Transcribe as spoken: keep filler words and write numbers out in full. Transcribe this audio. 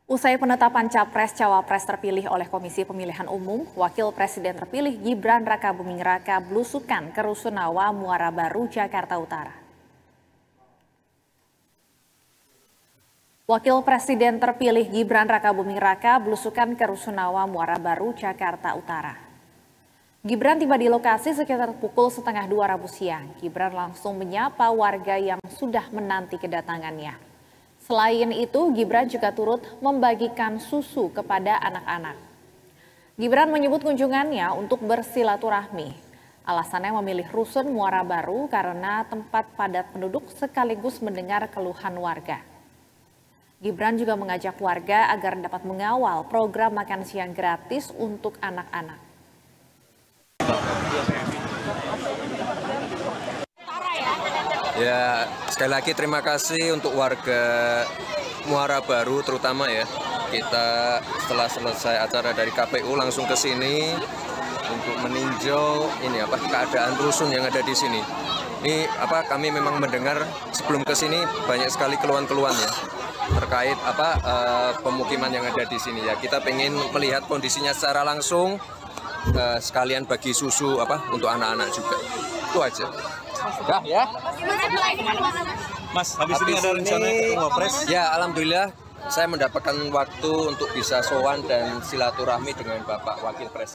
Usai penetapan Capres-Cawapres terpilih oleh Komisi Pemilihan Umum, Wakil Presiden terpilih Gibran Rakabuming Raka belusukan ke Rusunawa, Muara Baru, Jakarta Utara. Wakil Presiden terpilih Gibran Rakabuming Raka belusukan ke Rusunawa, Muara Baru, Jakarta Utara. Gibran tiba di lokasi sekitar pukul setengah dua Rabu siang. Gibran langsung menyapa warga yang sudah menanti kedatangannya. Selain itu, Gibran juga turut membagikan susu kepada anak-anak. Gibran menyebut kunjungannya untuk bersilaturahmi. Alasannya memilih Rusun Muara Baru karena tempat padat penduduk sekaligus mendengar keluhan warga. Gibran juga mengajak warga agar dapat mengawal program makan siang gratis untuk anak-anak. Ya, sekali lagi terima kasih untuk warga Muara Baru terutama ya. Kita setelah selesai acara dari K P U langsung ke sini untuk meninjau ini apa keadaan rusun yang ada di sini. Ini apa kami memang mendengar sebelum ke sini banyak sekali keluhan-keluhan ya terkait apa uh, pemukiman yang ada di sini ya. Kita pengen melihat kondisinya secara langsung uh, sekalian bagi susu apa untuk anak-anak juga. Itu aja. Dah ya. Mas, habis, habis ini ada rencana ketemu Wapres? Ya, alhamdulillah saya mendapatkan waktu untuk bisa sowan dan silaturahmi dengan Bapak Wakil Presiden.